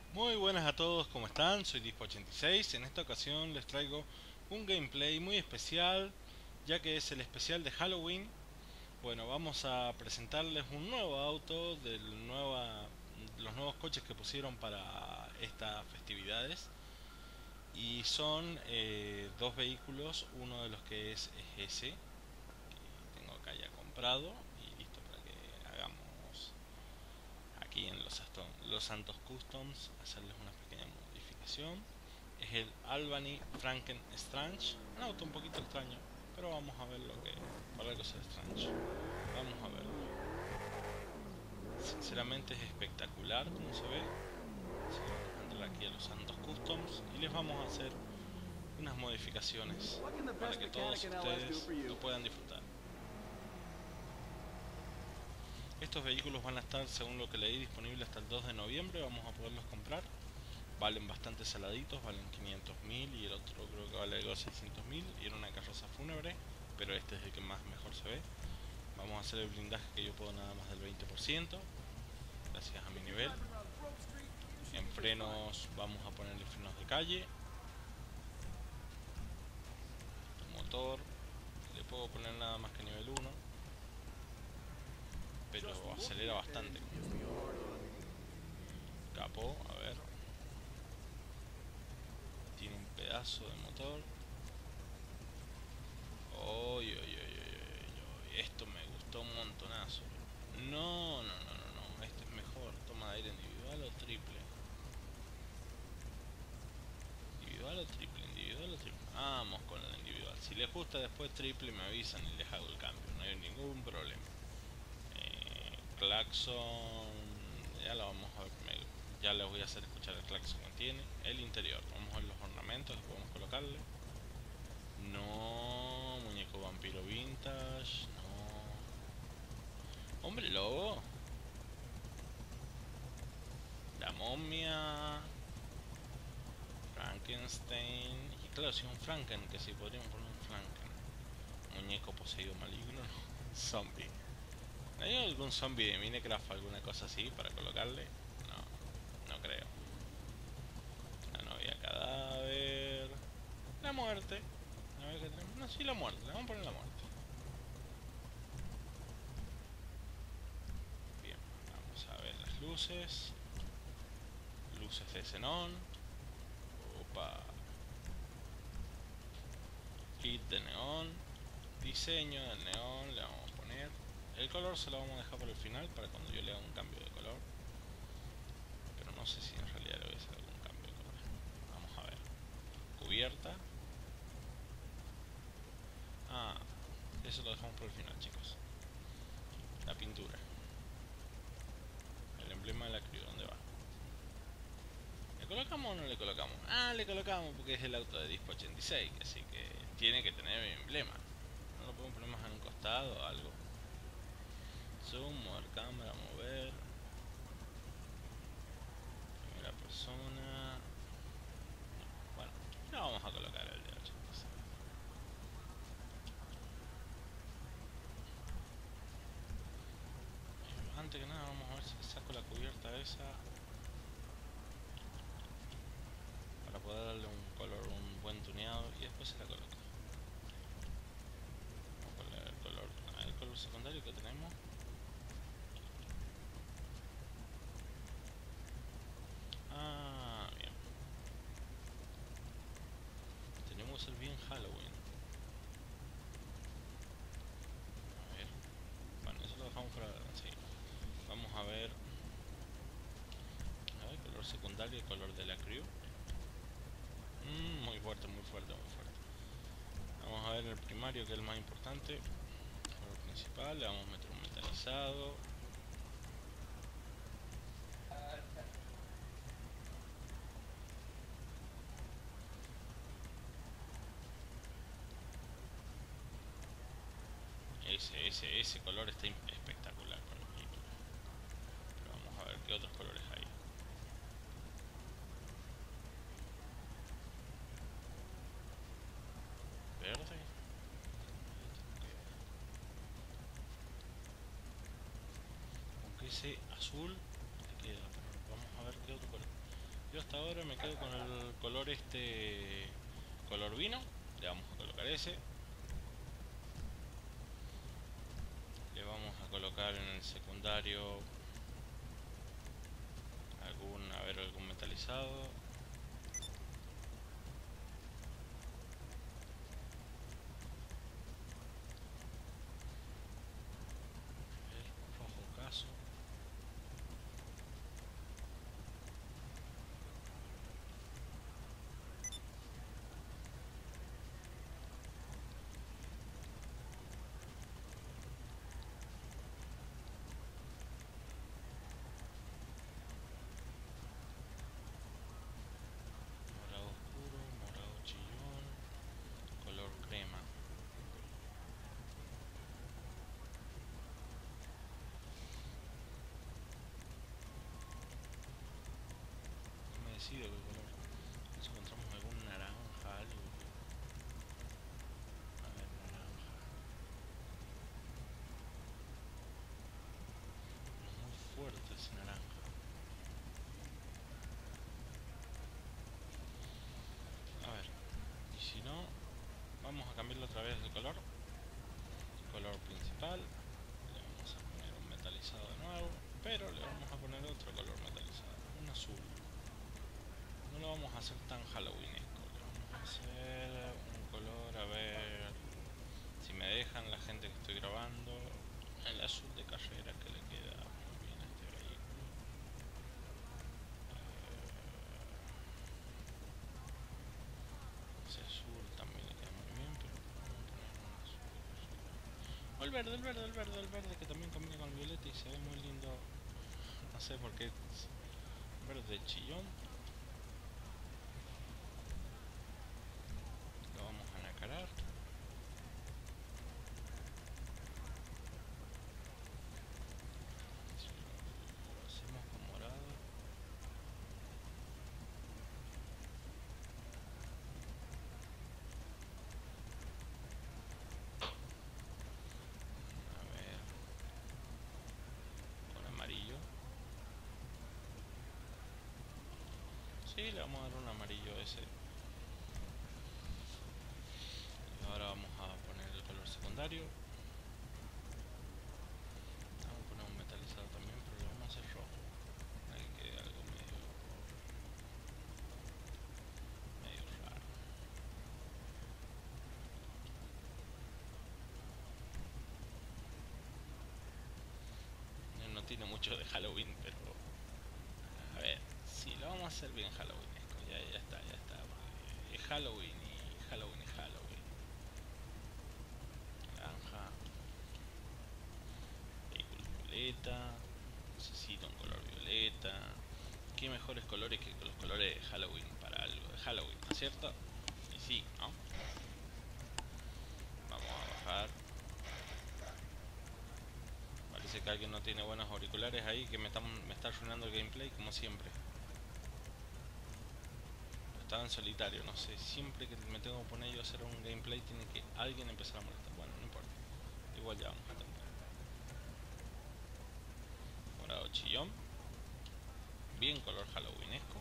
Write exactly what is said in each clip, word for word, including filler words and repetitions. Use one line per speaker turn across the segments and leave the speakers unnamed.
Muy buenas a todos, ¿cómo están? Soy Dispo ochenta y seis. En esta ocasión les traigo un gameplay muy especial, ya que es el especial de Halloween. Bueno, vamos a presentarles un nuevo auto de nueva, los nuevos coches que pusieron para estas festividades. Y son eh, dos vehículos, uno de los que es, es ese, que tengo acá ya comprado y listo para que hagamos aquí en los, los Santos Customs, hacerles una pequeña modificación. Es el Albany Frankenstrange, un auto un poquito extraño, pero vamos a ver lo que por algo es Strange. Vamos a verlo. Sinceramente es espectacular como se ve. Así que vamos a entrar aquí a los Santos Customs y les vamos a hacer unas modificaciones para que todos ustedes lo puedan disfrutar. Estos vehículos van a estar, según lo que leí, disponibles hasta el dos de noviembre. Vamos a poderlos comprar. Valen bastante saladitos, valen quinientos mil y el otro creo que vale algo seiscientos mil y era una carroza fúnebre, pero este es el que más mejor se ve. Vamos a hacer el blindaje que yo puedo nada más del veinte por ciento, gracias a mi nivel. En frenos vamos a ponerle frenos de calle. Motor le puedo poner nada más que nivel uno, pero acelera bastante. Capó, a ver, tiene un pedazo de motor. Oy, oy, oy, oy, oy, esto me gustó un montonazo. No, no, no, no, no, este es mejor. Toma de aire individual o triple. Individual o triple, individual o triple. Vamos con el individual. Si les gusta después triple me avisan y les hago el cambio. No hay ningún problema. Eh, claxon, ya lo vamos a ver. Me, ya les voy a hacer escuchar el claxon que tiene. El interior, vamos a ver los ornamentos que podemos colocarle. No, muñeco vampiro vintage. No. Hombre lobo. La momia. Frankenstein. Y claro, si es un Franken, que si podríamos poner un Franken. Muñeco poseído maligno. Zombie. ¿No hay algún zombie de Minecraft, alguna cosa así para colocarle? No, no creo. La novia cadáver. La muerte. A ver qué tenemos. No, sí, la muerte. Le vamos a poner la muerte. Bien, vamos a ver las luces. Luces de xenón. Opa. Kit de neón. Diseño del neón. Le vamos a poner. El color se lo vamos a dejar por el final para cuando yo le haga un cambio de color. Pero no sé si en realidad le voy a hacer algún cambio de color. Vamos a ver. Cubierta. Ah, eso lo dejamos por el final, chicos. La pintura. El emblema de la crew, ¿dónde va? ¿Le colocamos o no le colocamos? Ah, le colocamos porque es el auto de Dispo ochenta y seis, así que tiene que tener mi emblema. No lo podemos poner más en un costado o algo. Zoom, mover cámara, mover. Primera persona. Bueno, ya vamos a colocar el de ochenta y seis. Antes que nada vamos a ver si le saco la cubierta esa para poder darle un color, un buen tuneado y después se la coloco. Vamos a poner el color, el color secundario que tenemos. Ah, bien. Tenemos que ser bien Halloween. A ver. Bueno, eso lo dejamos para sí. Vamos a ver. A ver, color secundario y color de la crew. Mm, muy fuerte, muy fuerte, muy fuerte. Vamos a ver el primario, que es el más importante. Color principal, le vamos a meter un metalizado. Ese, ese, ese color está espectacular con los vehículos. Pero vamos a ver qué otros colores hay. Verde. Aunque ese azul le queda, pero vamos a ver qué otro color. hasta ahora me quedo con el color este, color vino. Le vamos a colocar ese. Le vamos a colocar en el secundario algún, a ver, algún metalizado. Rojo caso. Morado oscuro, morado chillón, color crema. No me decido qué color. Si encontramos algún naranja, algo que... A ver, naranja. No es muy fuerte ese naranja. A ver, y si no, vamos a cambiarlo otra vez de color. Color principal. Le vamos a poner un metalizado de nuevo, pero le vamos a poner otro color metalizado, un azul. No lo vamos a hacer tan halloweenesco, le vamos a hacer un color, a ver si me dejan la gente que estoy grabando, el azul de carrera que le queda muy bien a este vehículo. Eh, ese azul también le queda muy bien, pero vamos a poner un azul de carrera. O el verde, el verde, el verde, el verde, que también combina con el violeta y se ve muy lindo. No sé por qué. Verde chillón. Lo vamos a nacarar. Si lo hacemos con morado. A ver. Con amarillo. Sí, le vamos a dar un amarillo a ese. Y ahora vamos a poner el color secundario. Vamos a poner un metalizado también, pero lo vamos a hacer rojo. Para que quede algo medio, medio raro. No tiene mucho de Halloween, pero a ver, si lo vamos a hacer bien Halloweenesco, ya, ya está, ya está. Es Halloween y Halloween es Halloween. Naranja, vehículo violeta, necesito un color violeta. Qué mejores colores que los colores de Halloween para algo de Halloween, ¿no es cierto? Y sí, ¿no? Vamos a bajar. Parece que alguien no tiene buenos auriculares ahí, que me, están, me está arruinando el gameplay como siempre. Estaba en solitario, no sé, siempre que me tengo que poner yo a hacer un gameplay tiene que alguien empezar a molestar. Bueno, no importa, igual ya vamos a terminar. Morado chillón, bien color halloweenesco.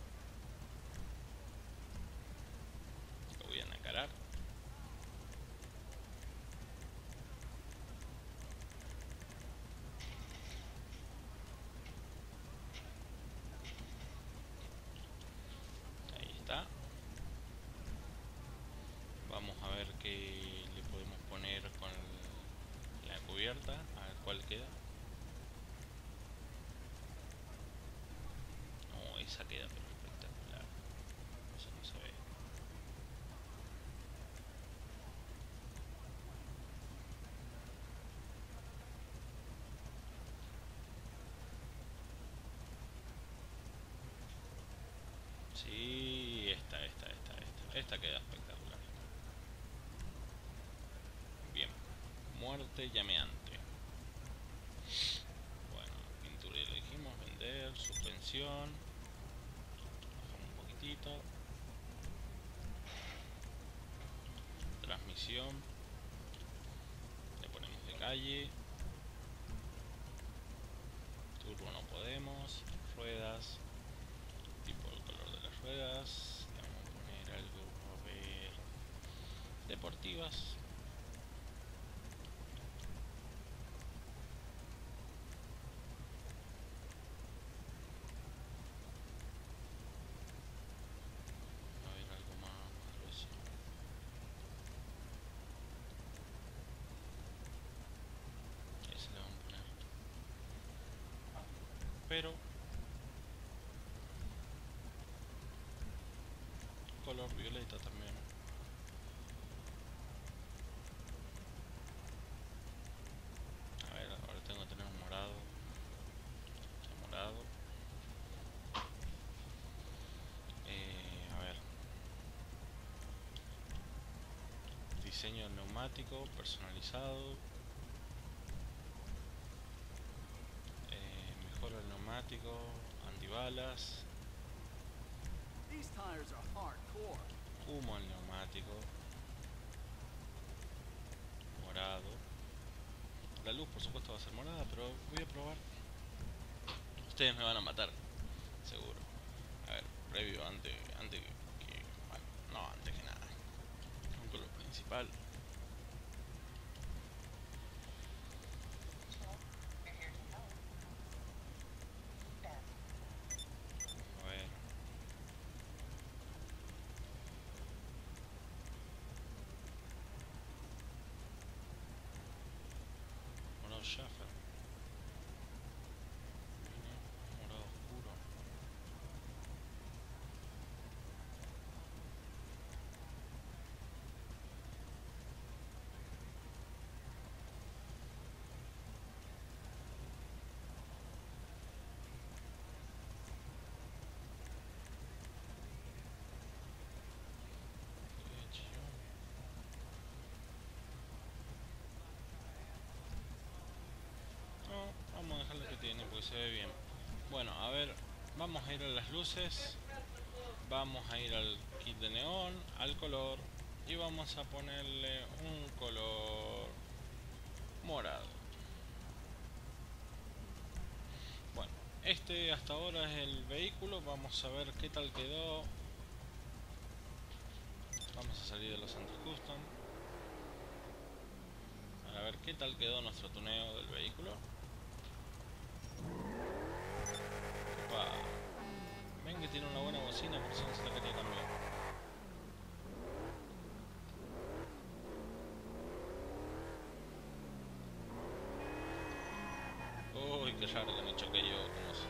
Lo voy a nacarar. Ahí está. Vamos a ver qué le podemos poner con el, la cubierta, a ver cuál queda. No, esa queda pero espectacular. Eso no se ve. Sí, esta, esta, esta, esta. Esta queda espectacular. Bien. Muerte llameante. Bueno, pintura ya lo dijimos. Vender, suspensión. Bajamos un poquitito. Transmisión. Le ponemos de calle. Turbo no podemos. Ruedas. Tipo el color deportivas. A ver, algo más grueso. Ese le vamos a poner. Pero color violeta también. A ver, ahora tengo que tener un morado. Este morado. Eh, a ver. Diseño neumático personalizado. Eh, mejora el neumático. Antibalas. Humo al neumático. Morado. La luz por supuesto va a ser morada, pero voy a probar. Ustedes me van a matar, seguro. A ver, previo, antes, antes que, que... Bueno, no, antes que nada. Un color principal. A ver. Morado Schaffer. Morado oscuro. Qué chillón. No, vamos a dejar lo que tiene porque se ve bien. Bueno, a ver, vamos a ir a las luces. Vamos a ir al kit de neón, al color. Y vamos a ponerle un color morado. Bueno, este hasta ahora es el vehículo. Vamos a ver qué tal quedó. Vamos a salir de los centros custom. A ver qué tal quedó nuestro tuneo del vehículo. Opa. Ven que tiene una buena bocina, por eso no se la quería cambiar. Uy, qué raro que me choqué yo, como si...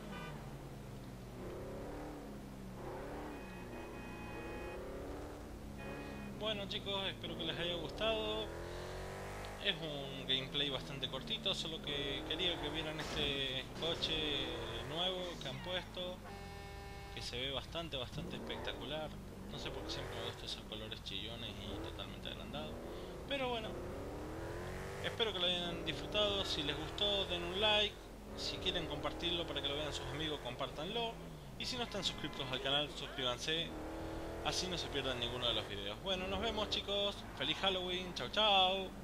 Bueno chicos, espero que les haya gustado. Es un gameplay bastante cortito, solo que quería que vieran este coche nuevo que han puesto, que se ve bastante, bastante espectacular. No sé por qué siempre me gustan esos colores chillones y totalmente agrandados. Pero bueno, espero que lo hayan disfrutado. Si les gustó, den un like. Si quieren compartirlo para que lo vean sus amigos, compártanlo. Y si no están suscritos al canal, suscríbanse. Así no se pierdan ninguno de los videos. Bueno, nos vemos chicos. Feliz Halloween. Chao, chao.